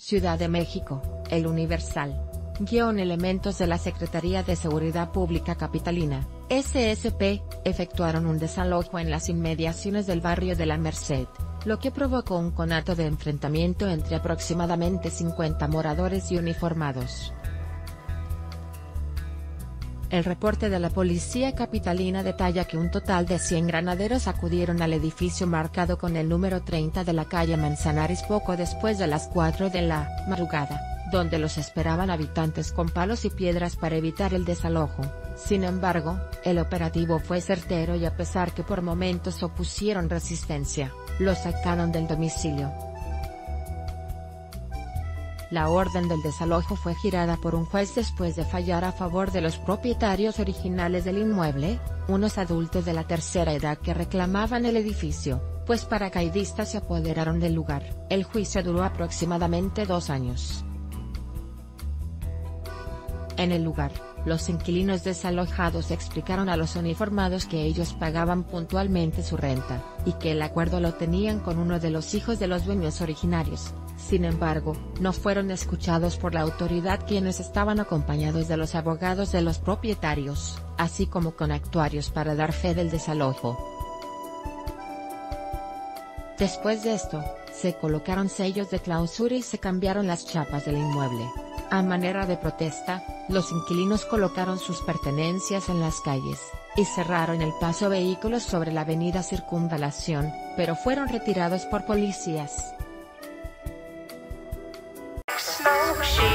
Ciudad de México, El Universal. Elementos de la Secretaría de Seguridad Pública Capitalina, SSP, efectuaron un desalojo en las inmediaciones del barrio de La Merced, lo que provocó un conato de enfrentamiento entre aproximadamente 50 moradores y uniformados. El reporte de la policía capitalina detalla que un total de 100 granaderos acudieron al edificio marcado con el número 30 de la calle Manzanares poco después de las 4 de la madrugada, donde los esperaban habitantes con palos y piedras para evitar el desalojo. Sin embargo, el operativo fue certero y a pesar que por momentos opusieron resistencia, los sacaron del domicilio. La orden del desalojo fue girada por un juez después de fallar a favor de los propietarios originales del inmueble, unos adultos de la tercera edad que reclamaban el edificio, pues paracaidistas se apoderaron del lugar. El juicio duró aproximadamente 2 años. En el lugar, los inquilinos desalojados explicaron a los uniformados que ellos pagaban puntualmente su renta, y que el acuerdo lo tenían con uno de los hijos de los dueños originarios. Sin embargo, no fueron escuchados por la autoridad, quienes estaban acompañados de los abogados de los propietarios, así como con actuarios para dar fe del desalojo. Después de esto, se colocaron sellos de clausura y se cambiaron las chapas del inmueble. A manera de protesta, los inquilinos colocaron sus pertenencias en las calles, y cerraron el paso a vehículos sobre la avenida Circunvalación, pero fueron retirados por policías.